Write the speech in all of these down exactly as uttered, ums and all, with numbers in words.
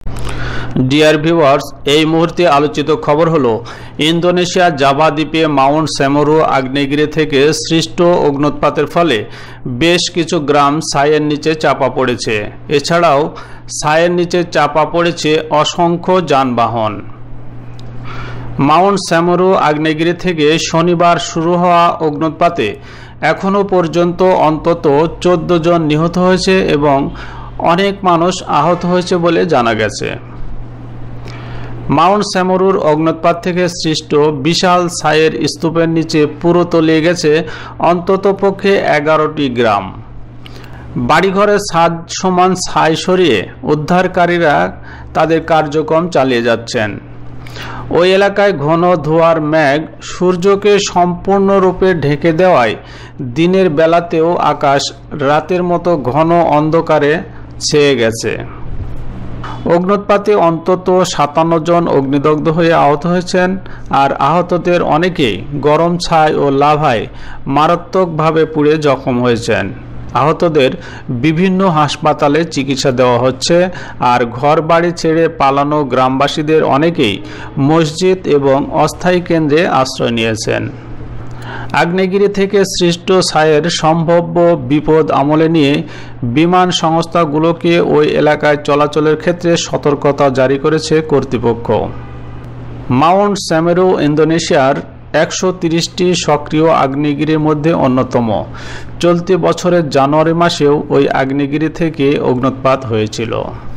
Dear viewers, এই মুহূর্তে আলোচিত খবর হলো ইন্দোনেশিয়ার জাভা দ্বীপে মাউন্ট সেমোরু আগ্নেয়গিরি থেকে সৃষ্ট অগ্ন্যুৎপাতের ফলে বেশ কিছু গ্রাম ছাইয়ের নিচে চাপা পড়েছে। এছাড়াও ছাইয়ের নিচে চাপা পড়েছে অসংখ্য যানবাহন। মাউন্ট সেমোরু আগ্নেয়গিরি থেকে শনিবার শুরু হওয়া অগ্ন্যুৎপাতে এখনও পর্যন্ত অন্তত চোদ্দ জন নিহত হয়েছে এবং অনেক মানুষ আহত হয়েছে বলে জানা গেছে। মাউন্ট সেমোরুর অগ্ন্যুৎপাত থেকে সৃষ্ট বিশাল ছাইয়ের স্তূপের নিচে পুরো তলিয়ে গেছে অন্ততপক্ষে এগারোটি গ্রাম। বাড়িঘরের ছাদ সমান ছাই সরিয়ে উদ্ধারকারীরা তাদের কার্যক্রম চালিয়ে যাচ্ছেন। ওই এলাকায় ঘন ধোঁয়ার মেঘ সূর্যকে সম্পূর্ণরূপে ঢেকে দেওয়ায় দিনের বেলাতেও আকাশ রাতের মতো ঘন অন্ধকারে ছেয়ে গেছে। অগ্ন্যুৎপাতে অন্তত সাতান্ন জন অগ্নিদগ্ধ হয়ে আহত হয়েছেন, আর আহতদের অনেকেই গরম ছাই ও লাভায় মারাত্মকভাবে পুড়ে জখম হয়েছেন। আহতদের বিভিন্ন হাসপাতালে চিকিৎসা দেওয়া হচ্ছে, আর ঘর বাড়ি ছেড়ে পালানো গ্রামবাসীদের অনেকেই মসজিদ এবং অস্থায়ী কেন্দ্রে আশ্রয় নিয়েছেন। আগ্নেয়গিরি থেকে সৃষ্ট ছাইয়ের সম্ভাব্য বিপদ আমলে নিয়ে বিমান সংস্থাগুলোকে ওই এলাকায় চলাচলের ক্ষেত্রে সতর্কতা জারি করেছে কর্তৃপক্ষ। মাউন্ট সেমেরু ইন্দোনেশিয়ার একশো তিরিশটি সক্রিয় আগ্নেয়গিরির মধ্যে অন্যতম। চলতি বছরের জানুয়ারি মাসেও ওই আগ্নেয়গিরি থেকে অগ্ন্যুৎপাত হয়েছিল।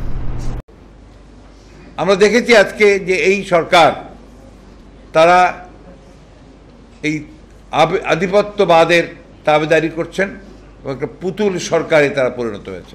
আমরা দেখেছি আজকে যে এই সরকার তারা এই আধিপত্যবাদের দাবিদারি করছেন এবং একটা পুতুল সরকারে তারা পরিণত হয়েছে।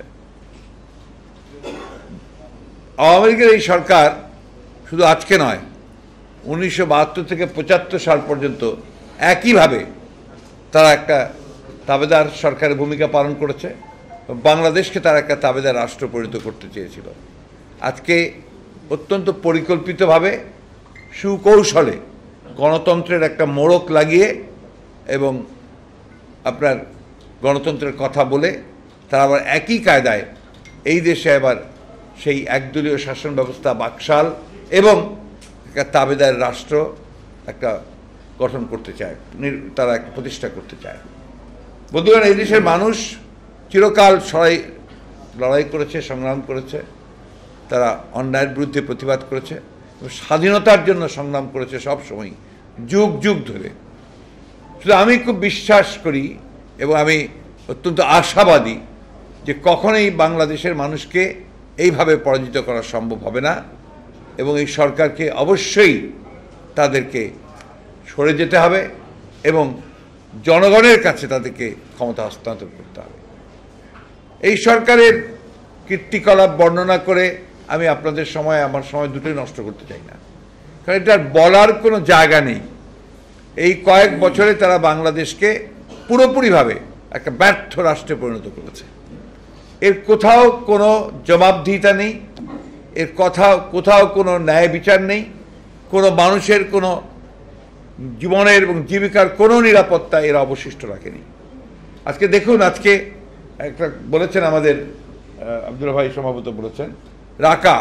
আওয়ামী লীগের এই সরকার শুধু আজকে নয়, উনিশশো বাহাত্তর থেকে পঁচাত্তর সাল পর্যন্ত একইভাবে তারা একটা তাবেদার সরকারের ভূমিকা পালন করেছে। বাংলাদেশকে তারা একটা তাবেদার রাষ্ট্র পরিণত করতে চেয়েছিল। আজকে অত্যন্ত পরিকল্পিতভাবে সুকৌশলে গণতন্ত্রের একটা মোড়ক লাগিয়ে এবং আপনার গণতন্ত্রের কথা বলে তারা আবার একই কায়দায় এই দেশে আবার সেই একদলীয় শাসন ব্যবস্থা, বাকশাল এবং একটা তাবেদার রাষ্ট্র একটা গঠন করতে চায়, তারা একটা প্রতিষ্ঠা করতে চায়। বন্ধুগণ, এই দেশের মানুষ চিরকাল সবাই লড়াই করেছে, সংগ্রাম করেছে, তারা অন্যায়ের বিরুদ্ধে প্রতিবাদ করেছে, স্বাধীনতার জন্য সংগ্রাম করেছে সব সময়, যুগ যুগ ধরে। শুধু আমি খুব বিশ্বাস করি এবং আমি অত্যন্ত আশাবাদী যে কখনোই বাংলাদেশের মানুষকে এইভাবে পরাজিত করা সম্ভব হবে না এবং এই সরকারকে অবশ্যই তাদেরকে সরে যেতে হবে এবং জনগণের কাছে তাদেরকে ক্ষমতা হস্তান্তর করতে হবে। এই সরকারের কীর্তিকলাপ বর্ণনা করে আমি আপনাদের সময় আমার সময় দুটোই নষ্ট করতে চাই না, কারণ এটার বলার কোনো জায়গা নেই। এই কয়েক বছরে তারা বাংলাদেশকে পুরোপুরিভাবে একটা ব্যর্থ রাষ্ট্রে পরিণত করেছে। এর কোথাও কোনো জবাবদিহিতা নেই, এর কোথাও কোথাও কোনো ন্যায় বিচার নেই, কোনো মানুষের কোনো জীবনের এবং জীবিকার কোনো নিরাপত্তা এরা অবশিষ্ট রাখেনি। আজকে দেখুন, আজকে একটা বলেছেন আমাদের আব্দুল ভাই সম্ভবত বলেছেন, রাকা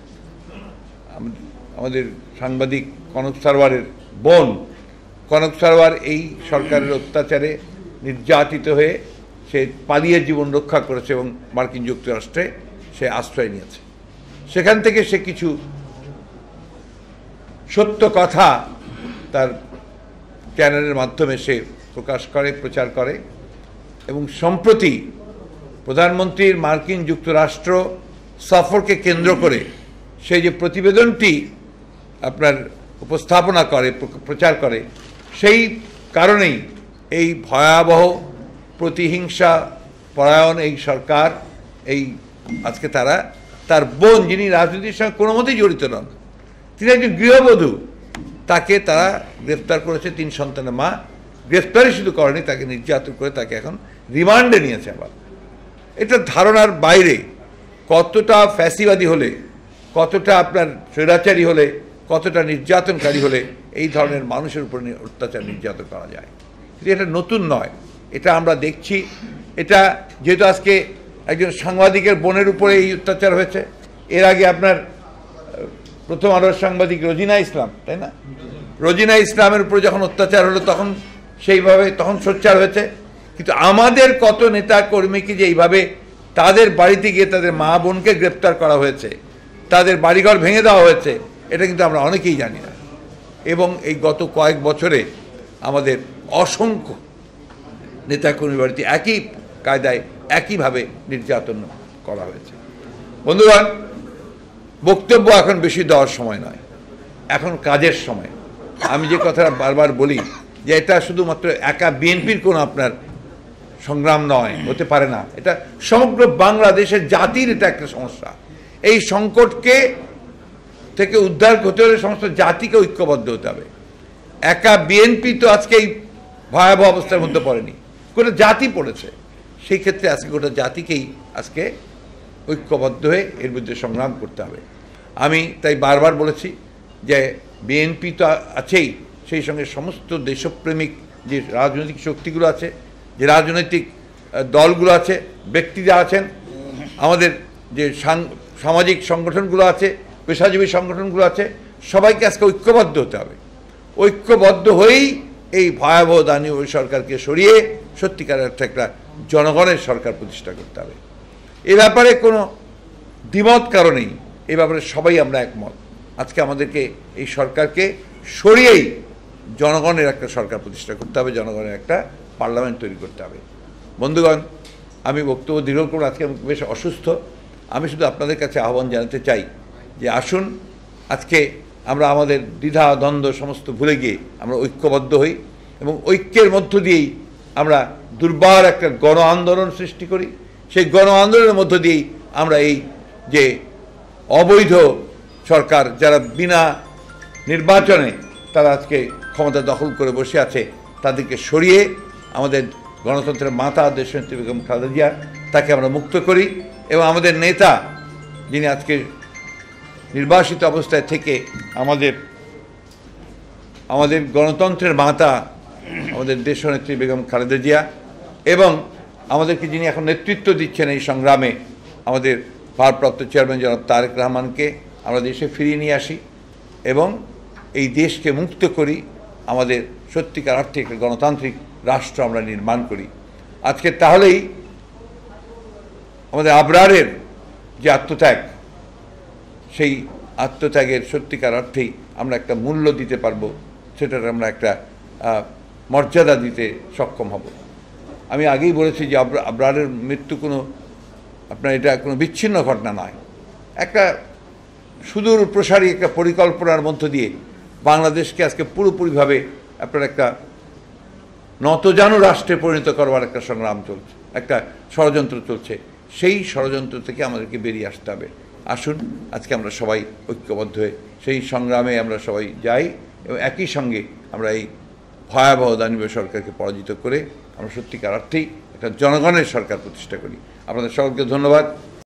আমাদের সাংবাদিক কনক সারওয়ারের বোন, কনক সারওয়ার এই সরকারের অত্যাচারে নির্যাতিত হয়ে সে পালিয়ে জীবন রক্ষা করেছে এবং মার্কিন যুক্তরাষ্ট্রে সে আশ্রয় নিয়েছে। সেখান থেকে সে কিছু সত্য কথা তার চ্যানেলের মাধ্যমে সে প্রকাশ করে, প্রচার করে এবং সম্প্রতি প্রধানমন্ত্রীর মার্কিন যুক্তরাষ্ট্র সফরকে কেন্দ্র করে সেই যে প্রতিবেদনটি আপনার উপস্থাপনা করে, প্রচার করে, সেই কারণেই এই ভয়াবহ প্রতিহিংসা পরায়ণ এই সরকার, এই আজকে তারা তার বোন, যিনি রাজনীতির সঙ্গে কোনো মতেই জড়িত নন, তিনি একজন গৃহবধূ, তাকে তারা গ্রেফতার করেছে। তিন সন্তানের মা, গ্রেফতারই শুধু করেনি, তাকে নির্যাতন করে তাকে এখন রিমান্ডে নিয়েছে। আবার এটা ধারণার বাইরে। কতটা ফ্যাসিবাদী হলে, কতটা আপনার স্বৈরাচারী হলে, কতটা নির্যাতনকারী হলে এই ধরনের মানুষের উপর অত্যাচার নির্যাতন করা যায়। কিন্তু এটা নতুন নয়, এটা আমরা দেখছি। এটা যেহেতু আজকে একজন সাংবাদিকের বোনের উপরে এই অত্যাচার হয়েছে, এর আগে আপনার প্রথম আলোর সাংবাদিক রোজিনা ইসলাম, তাই না? রোজিনা ইসলামের উপর যখন অত্যাচার হলো তখন সেইভাবে তখন সোচ্চার হয়েছে। কিন্তু আমাদের কত নেতা কর্মীকে যে এইভাবে তাদের বাড়িতে গিয়ে তাদের মা বোনকে গ্রেপ্তার করা হয়েছে, তাদের বাড়িঘর ভেঙে দেওয়া হয়েছে, এটা কিন্তু আমরা অনেকেই জানি না। এবং এই গত কয়েক বছরে আমাদের অসংখ্য নেতাকর্মী বাড়িতে একই কায়দায় একইভাবে নির্যাতন করা হয়েছে। বন্ধুগণ, বক্তব্য এখন বেশি দেওয়ার সময় নয়, এখন কাজের সময়। আমি যে কথাটা বারবার বলি যে এটা শুধুমাত্র একা বিএনপির কোনো আপনার সংগ্রাম নয়, হতে পারে না, এটা সমগ্র বাংলাদেশের জাতির এটা একটা সমস্যা। এই সংকটকে থেকে উদ্ধার হতে হলে সমস্ত জাতিকে ঐক্যবদ্ধ হতে হবে। একা বিএনপি তো আজকে এই ভয়াবহ অবস্থার মধ্যে পড়েনি, গোটা জাতি পড়েছে। সেই ক্ষেত্রে আজকে গোটা জাতিকেই আজকে ঐক্যবদ্ধ হয়ে এর বিরুদ্ধে সংগ্রাম করতে হবে। আমি তাই বারবার বলেছি যে বিএনপি তো আছেই, সেই সঙ্গে সমস্ত দেশপ্রেমিক যে রাজনৈতিক শক্তিগুলো আছে, যে রাজনৈতিক দলগুলো আছে, ব্যক্তিরা আছেন, আমাদের যে সামাজিক সংগঠনগুলো আছে, পেশাজীবী সংগঠনগুলো আছে, সবাইকে আজকে ঐক্যবদ্ধ হতে হবে। ঐক্যবদ্ধ হয়েই এই ভয়াবহ দানবীয় সরকারকে সরিয়ে সত্যিকারের একটা একটা জনগণের সরকার প্রতিষ্ঠা করতে হবে। এ ব্যাপারে কোনো দ্বিমত কারণেই, এ ব্যাপারে সবাই আমরা একমত। আজকে আমাদেরকে এই সরকারকে সরিয়েই জনগণের একটা সরকার প্রতিষ্ঠা করতে হবে, জনগণের একটা পার্লামেন্ট তৈরি করতে হবে। বন্ধুগণ, আমি বক্তব্য দীর্ঘ করব, আজকে আমি বেশ অসুস্থ। আমি শুধু আপনাদের কাছে আহ্বান জানাতে চাই যে আসুন আজকে আমরা আমাদের দ্বিধা দ্বন্দ্ব সমস্ত ভুলে গিয়ে আমরা ঐক্যবদ্ধ হই এবং ঐক্যের মধ্য দিয়েই আমরা দুর্বার একটা গণ আন্দোলন সৃষ্টি করি। সেই গণ আন্দোলনের মধ্য দিয়েই আমরা এই যে অবৈধ সরকার, যারা বিনা নির্বাচনে তারা আজকে ক্ষমতা দখল করে বসে আছে, তাদেরকে সরিয়ে আমাদের গণতন্ত্রের মাতা দেশনেত্রী বেগম খালেদা জিয়া, তাকে আমরা মুক্ত করি এবং আমাদের নেতা যিনি আজকে নির্বাসিত অবস্থায় থেকে আমাদের আমাদের গণতন্ত্রের মাতা আমাদের দেশনেত্রী বেগম খালেদা জিয়া এবং আমাদেরকে যিনি এখন নেতৃত্ব দিচ্ছেন এই সংগ্রামে, আমাদের ভারপ্রাপ্ত চেয়ারম্যান জনাব তারেক রহমানকে আমরা দেশে ফিরিয়ে নিয়ে আসি এবং এই দেশকে মুক্ত করি, আমাদের সত্যিকার অর্থে একটা গণতান্ত্রিক রাষ্ট্র আমরা নির্মাণ করি। আজকে তাহলেই আমাদের আবরারের যে আত্মত্যাগ, সেই আত্মত্যাগের সত্যিকার অর্থেই আমরা একটা মূল্য দিতে পারবো, সেটার আমরা একটা মর্যাদা দিতে সক্ষম হব। আমি আগেই বলেছি যে আবরারের মৃত্যু কোনো আপনার এটা কোনো বিচ্ছিন্ন ঘটনা নয়, একটা সুদূর প্রসারী একটা পরিকল্পনার মধ্য দিয়ে বাংলাদেশকে আজকে পুরোপুরিভাবে আপনার একটা নতজানু রাষ্ট্রে পরিণত করবার একটা সংগ্রাম চলছে, একটা ষড়যন্ত্র চলছে। সেই ষড়যন্ত্র থেকে আমাদেরকে বেরিয়ে আসতে হবে। আসুন আজকে আমরা সবাই ঐক্যবদ্ধ হয়ে সেই সংগ্রামে আমরা সবাই যাই এবং একই সঙ্গে আমরা এই ভয়াবহ দানবীয় সরকারকে পরাজিত করে আমরা সত্যিকার অর্থেই একটা জনগণের সরকার প্রতিষ্ঠা করি। আপনাদের সকলকে ধন্যবাদ।